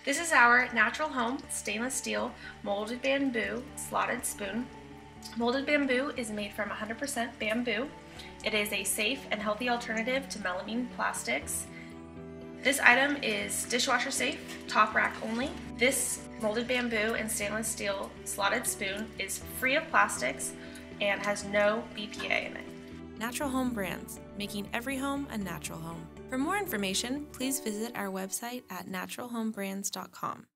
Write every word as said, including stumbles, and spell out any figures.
This is our Natural Home stainless steel molded bamboo slotted spoon. Molded bamboo is made from one hundred percent bamboo. It is a safe and healthy alternative to melamine plastics. This item is dishwasher safe, top rack only. This molded bamboo and stainless steel slotted spoon is free of plastics and has no B P A in it. Natural Home Brands, making every home a natural home. For more information, please visit our website at natural home brands dot com.